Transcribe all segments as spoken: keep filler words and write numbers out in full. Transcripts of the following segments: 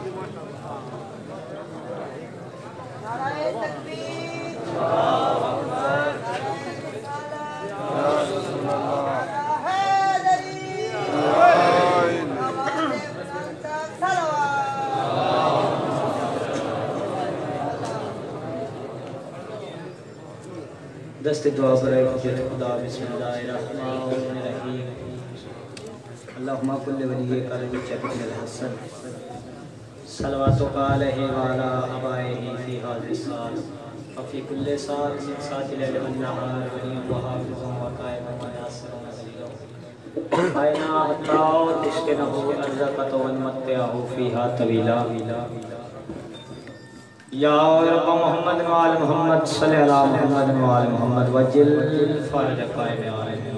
دست دعا برائے خجت خدا بسم اللہ الرحمن الرحیم اللہم کل ولی قلب چکن الحسن صلواتک علیہ وعلا آبائہ فی حاضر سال وفی کل سال من سات لیل والنہار ولیم وحافظ وقائم وناصر وغلیل آئینا حتاو تشکنہو ارزقت ونمتعہو فیہا طویلا یا رب محمد وآل محمد صلی اللہ محمد وآل محمد وجل فرج قائم آرہے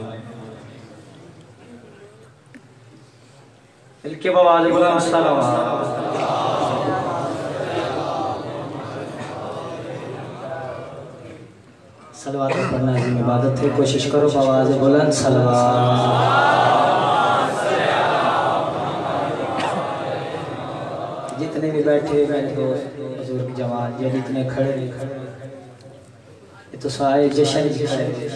ملکی بواز بلند صلوات صلوات پڑھنا عظیم عبادت ہے، کوشش کرو بواز بلند صلوات جتنے بھی بیٹھے بیٹھے بزرگ جوان یا جتنے کھڑے یہ تو سارے جشن کی کھڑے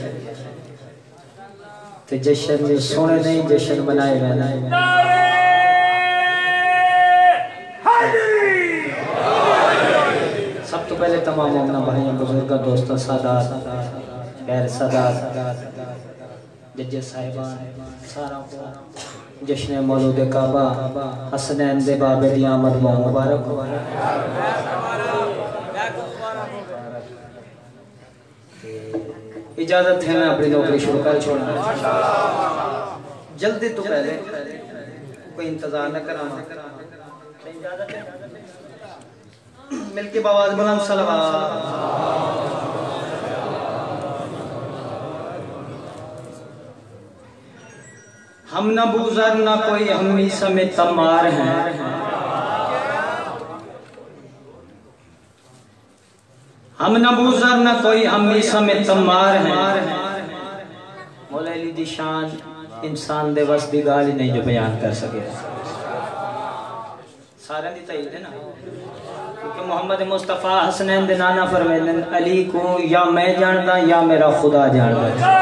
تو جشن سونے نہیں جشن بنائے گئے سب تو پہلے تمام مومنہ بھائیاں بزرگاں دوستاں سادات غیر سادات جج صاحبان سارا کو جشن مولود کعبہ حسنین دے باب دی آمد مبارک اجازت ہے میں اپنی نوکری شروع کر چھوڑنا جلدی تو پہلے کوئی انتظار نہ کرانا مل کے بواز بلند صلوات ہم نہ بوزر نہ کوئی ہمی سمیت تمار ہیں ہم نہ بوزر نہ کوئی ہمی سمیت تمار ہیں مولا علی دی شان انسان دے وس دی گالی نہیں جو بیان کر سکے سارے دی تائید ہے نا کیونکہ محمد مصطفیٰ حسنین دے نانا فرمائن علی کو یا میں جاندہ یا میرا خدا جاندہ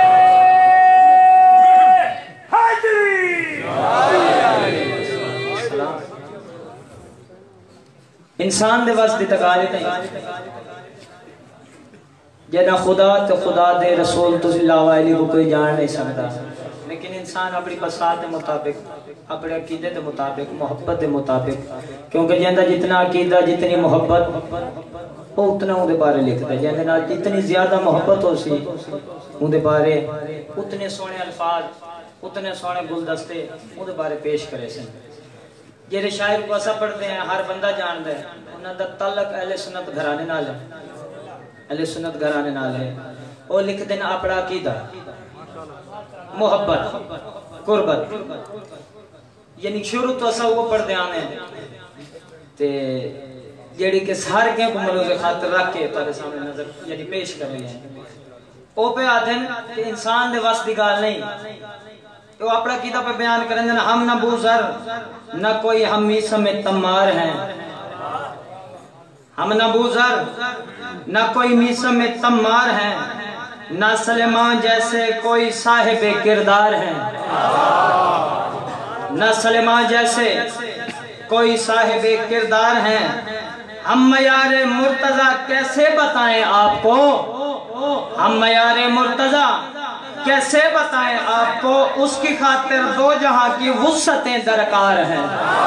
انسان دے واسطے تقاضے نہیں جنا خدا تو خدا دے رسول تو اللہ علیہ کو کوئی جان نہیں سکتا لیکن انسان اپنی بساط کے مطابق اپنے عقیدے کے مطابق محبت کے مطابق کیونکہ جہاں جتنا عقیدہ جتنی محبت وہ اتنا ان دے بارے لکھتا ہے جہاں جتنی زیادہ محبت ہو سی ان دے بارے اتنے سونے الفاظ اتنے سونے گلدستے ان دے بارے پیش کرے سن یہ شاعر کو ایسا پڑھتے ہیں ہر بندہ جان دے انہوں دا تعلق اہل سنت گھرانے نال ہے اہل سنت گھرانے نال ہے وہ لکھ دینا اپنا عقیدہ محبت قربت یعنی شروع تو ایسا وہ پڑھتے آنے تے جیڑی کہ سار کے کو ملوز خاطر رکھ کے تارے سامنے نظر یعنی پیش کر رہی ہیں او پہ آتے ہیں کہ انسان دے واسطی گال نہیں تو اپنا عقیدہ پہ بیان کریں جنا ہم نہ بوزر نہ کوئی ہمی سمیت تمار ہیں ہم نہ بوزر نہ کوئی میسم میں تمار ہیں نہ سلیمان جیسے کوئی صاحب کردار ہیں نہ سلیمان جیسے کوئی صاحب کردار ہیں ہم معیار مرتضی کیسے بتائیں آپ کو ہم معیار مرتضی کیسے بتائیں آپ کو اس کی خاطر دو جہاں کی وسعتیں درکار ہیں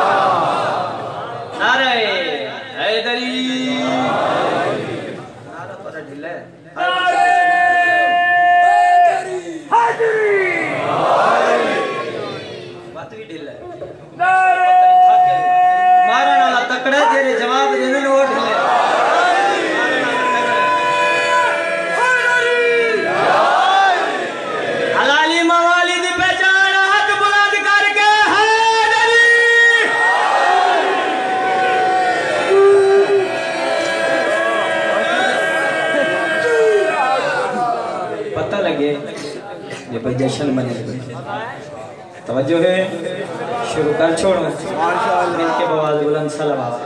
نعرہ حیدری نعرہ پر ڈھلے بات بھی ڈھلے مارا نالا تکڑے تیرے جواب دینے لوگ ڈھلے یہ پر جشن بنے توجہ ہے شروع کر چھوڑو مل کے بواز بولا बुलंद सलवात।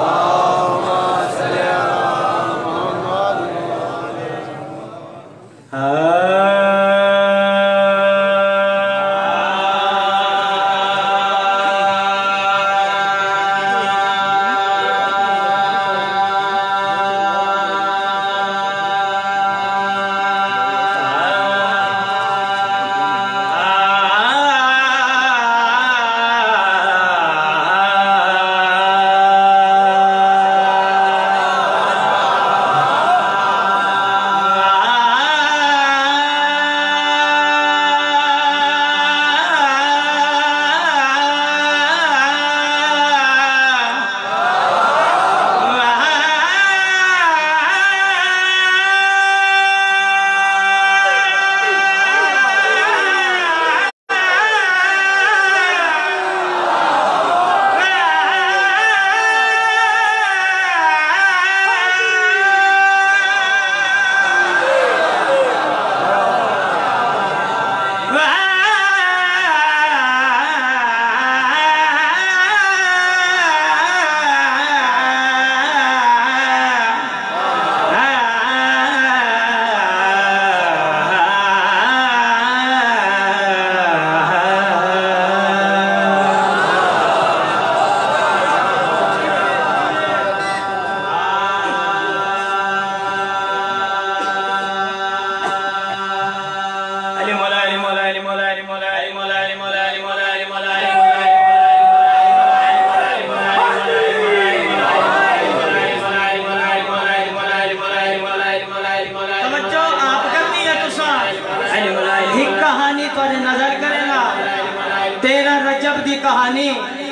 कहानी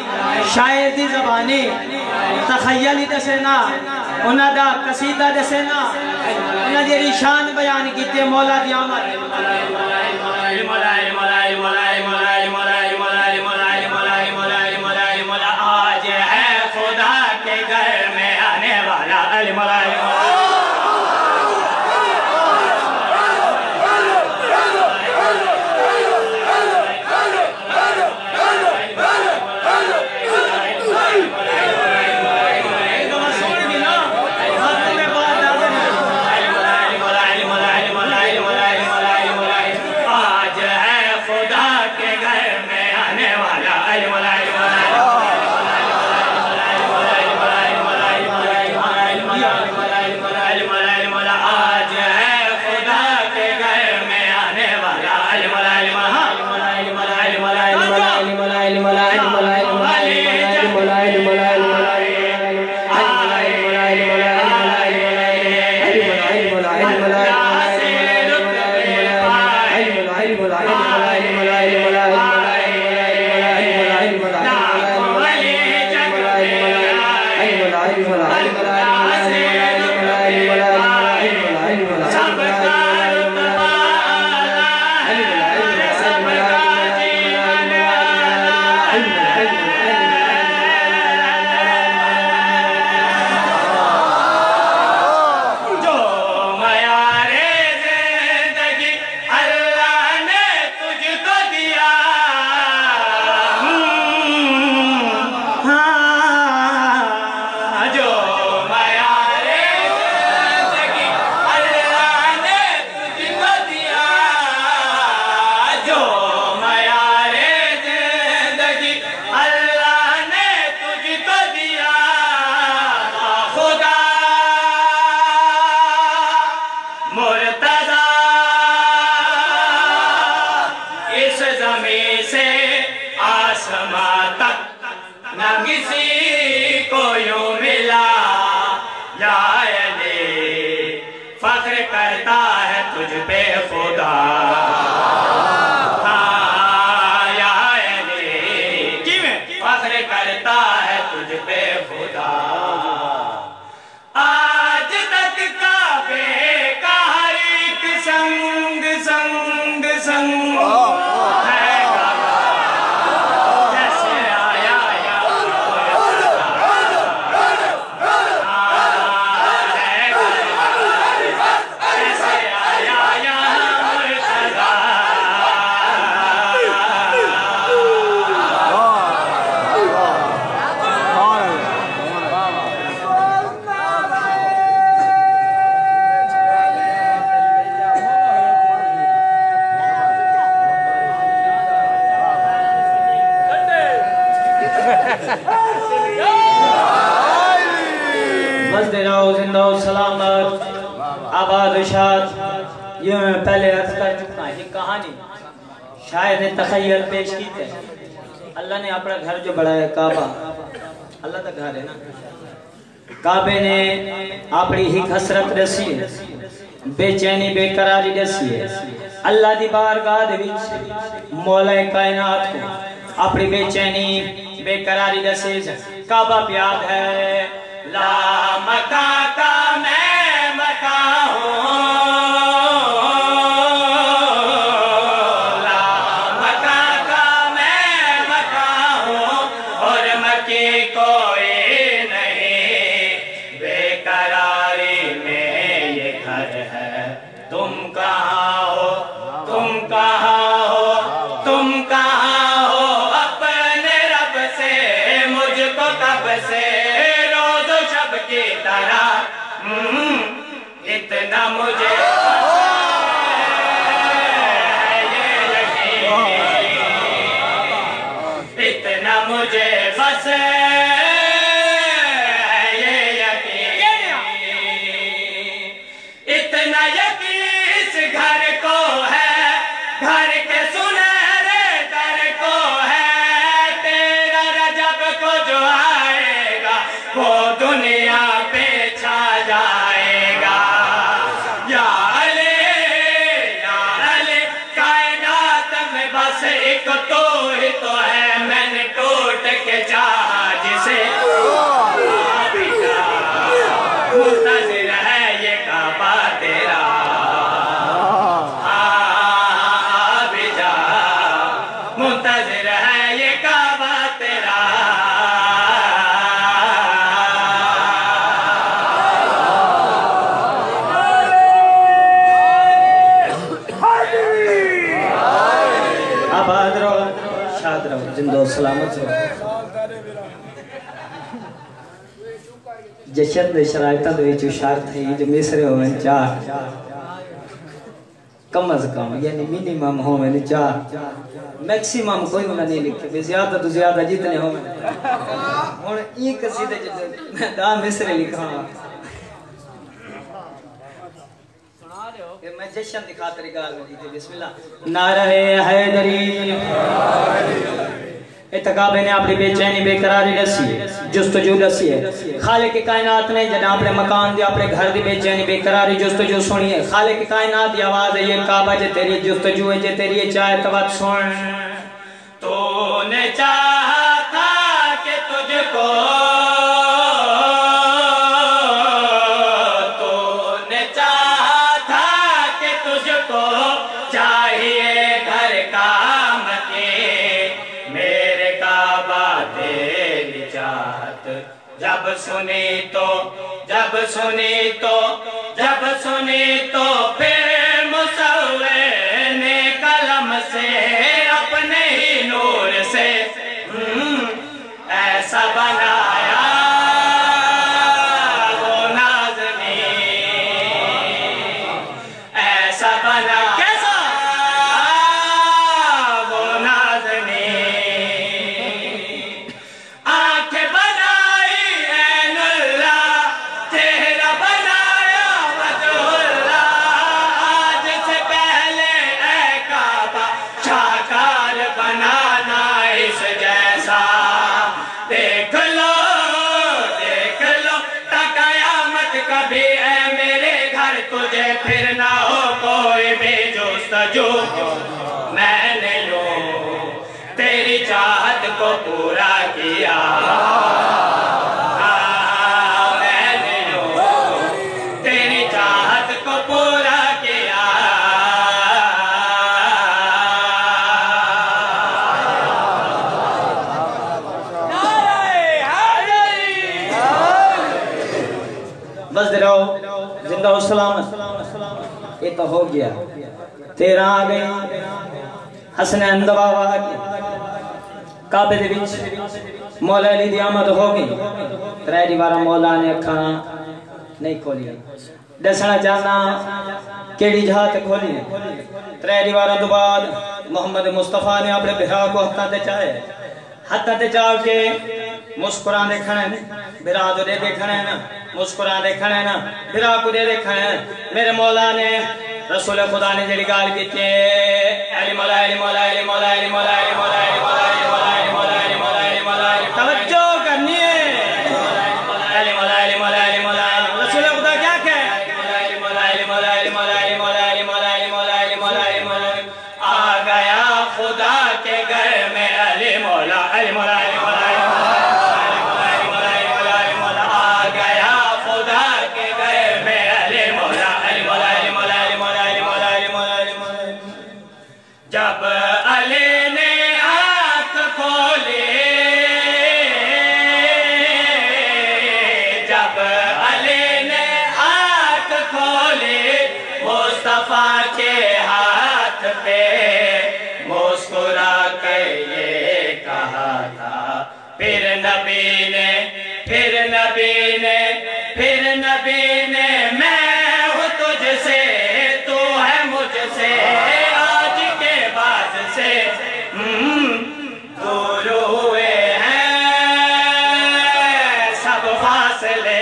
शायर दी ज़बानी तखयली दसेना उन्हां दा कसीदा दसेना उन्हां दी शान बयान कीते मौला दी आमद आज है खुदा के घर में आने वाला अली मौला مزد رہو زندہ و سلامت آباد و شاد. یہ میں پہلے عرض کر چکا ہے، یہ کہانی شاید تخیل پیش کی تھے. اللہ نے اپنا گھر جو بڑھایا کعبہ، اللہ کا گھر ہے نا، کعبے نے اپنی ہی حسرت رسی ہے، بے چینی بے قراری رسی ہے. اللہ دی بارگاہ دے وچ مولا کائنات کو اپنی بے چینی بے قراری رسی ہے. کعبہ پیاد ہے لا مکہ کا میں مکہ ہوں، اتنا مجھے اتنا مجھے بس یہ یقین، اتنا یقین اس گھر کو ہے، گھر کے سنہرے در کو ہے. تیرا رجب کو جو آئے گا وہ دنیا پہ چھا جائے گا. یا علی یا علی کائنات میں بس ایک تو ہی تو ہے، میں نے ٹوٹ کے چاہا جسے منتظر ہے یہ کعبہ تیرا. ہاں بھی جا منتظر ہے یہ کعبہ تیرا. آباد رہو، شاد رہو، زندہ و سلامت رہو. جشن دے شرائطہ دے جو شرط ہے جو مصرے ہوئے چار، کم از کم یعنی منیمم ہوئے چار، میکسیمم کوئی انہوں نے لکھتے بے زیادہ تو زیادہ جتنے ہوئے. اور ایک قصیدہ جو میں دا مصرے لکھا ہوں، میں جشن دی خاطر گال میں دیتے. بسم اللہ. نعرہ حیدری. اتقاب نے اپنی بے چینی بے قراری رسی ہے، جستجو رسی ہے. خالق کائنات نے جنہیں اپنے مکان دی اپنے گھر دی بے چینی بے قراری جستجو سنی ہے. خالق کائنات دی آواز ہے یہ کعبہ جے تیری جستجو ہے، جے تیری چاہے توت سن. تو نے چاہا تھا کہ تجھ کو، تو نے چاہا تھا کہ تجھ کو چاہیے گھر کام کے. میرے کعبہ تیری چاہت جب سنی تو جب سنی تو جب سنی تو پھر مصور نے قلم سے اپنے ہی نور سے ایسا بنایا وہ نازنی، ایسا بنا کیسا وہ نازنی. آنکھیں بنائی عین اللہ، چہرہ بنایا وجہ اللہ. آج سے پہلے اے کعبہ شاہکار بنانا اس جیسا. دیکھ لو دیکھ لو تا قیامت کبھی اے میرے گھر تجھے پھر نہ ہو کوئی بھی جستجو. میں نے یوں تیری چاہت کو پورا کیا، میں نے یوں تیری چاہت کو پورا کیا. بس رہو زندہ و سلامت. یہ تو ہو گیا. تیرہ آ گئی حسنین دباوا کی کعبے دے وچ مولا علی دی آمد ہو گئی. ترے دیوارا مولا نے اکھاں نہیں کھولی. دسنا چاہنا کیڑی جہاں تے کھولی ہے. ترے دیوارا دو بعد محمد مصطفیٰ نے اپنے بہا کو ہتھاں تے چاہے. ہتھاں تے چاہ کے مسکرا دے کھڑے ہیں برا تو دے دے کھڑے ہیں نا مسکرا دے کھڑے ہیں نا برا کو دے دے کھڑے ہیں میرے مولا نے رسول خدا نے جڑی گال کیتی علی مولا علی مولا علی مولا علی مولا علی مولا علی مولا علی مولا علی مولا علی مولا علی مولا توجہ کرنی ہے علی مولا علی مولا علی مولا رسول خدا کیا کہے علی مولا علی مولا علی مولا علی مولا علی مولا علی مولا علی مولا علی مولا آ گیا خدا کے گھر میں علی مولا علی مولا علی مولا جب علی نے آنکھ کھولی جب علی نے آنکھ کھولی مصطفیٰ کے ہاتھ پہ مسکرا کے یہ کہا تھا پھر نبی نے پھر نبی نے پھر نبی نے میں ہوں تجھ سے تو ہے مجھ سے دور ہوئے ہیں سب فاصلے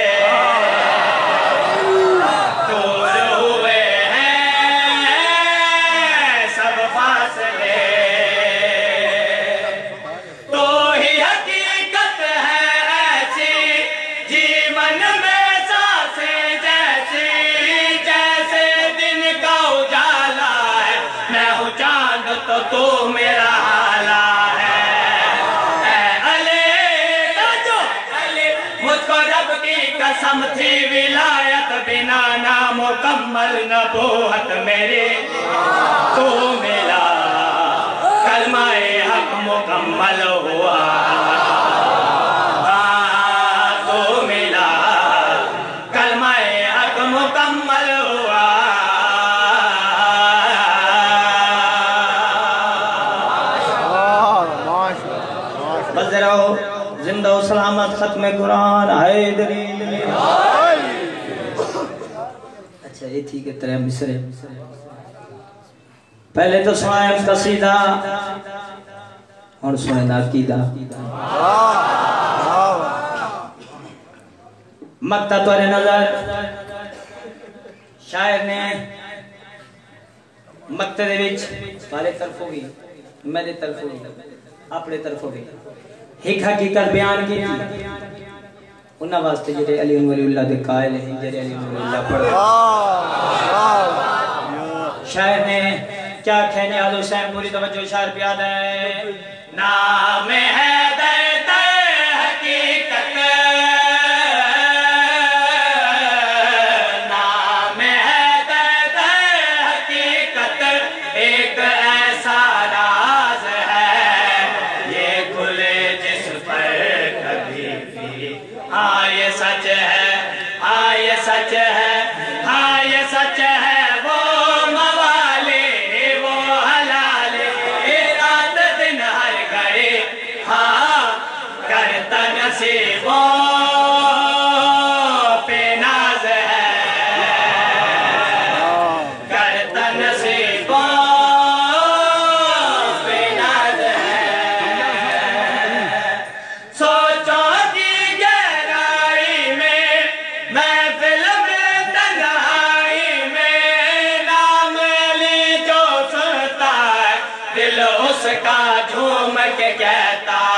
دور ہوئے ہیں سب فاصلے تو ہی حقیقت ہے ایسی جیون میں سانسیں جیسی جیسے دن کا اجالا ہے میں ہوں چاند تو تو میرا قسم تھی ولایت بنا نامکمل نبوت میری تو ملا کلمہ حق مکمل ہوا تو ملا کلمہ حق مکمل ہوا بس ذرا ہو زندہ و سلامت ختم قرآن حیدری اچھا یہ ٹھیک ہے ترے مصرے پہلے تو سنائیں قصیدہ اور سنائیں عقیدہ مقطع تورے نظر شاعر نے مقطع دے وچ سارے طرف ہوگی میرے طرف ہوگی اپنے طرف ہوگی ایک حقیقت بیان کی تھی انہاں واسطے جڑے علی ولی اللہ دے قائل ہیں جڑے علی ولی اللہ پڑھ شاعر نے کیا کہنے آدھو حسین پوری توجہ شاعر پیاد ہے نام ہے درد حقیقت نام ہے درد حقیقت ایک ایسا راز ہے یہ کھلے جس پر کبھی بھی ہاں یہ سچ ہے ہاں یہ سچ ہے ہاں یہ سچ ہے وہ موالے وہ حلال رات دن ہر گھڑی ہاں کرتا نصیبوں پہ ناز ہے کرتا نصیبوں پہ ناز ہے سوچو کی گہرائی میں محفل میں تنہائی میں نام علی جو سنتا ہے دل اس کا جھوم کے کہتا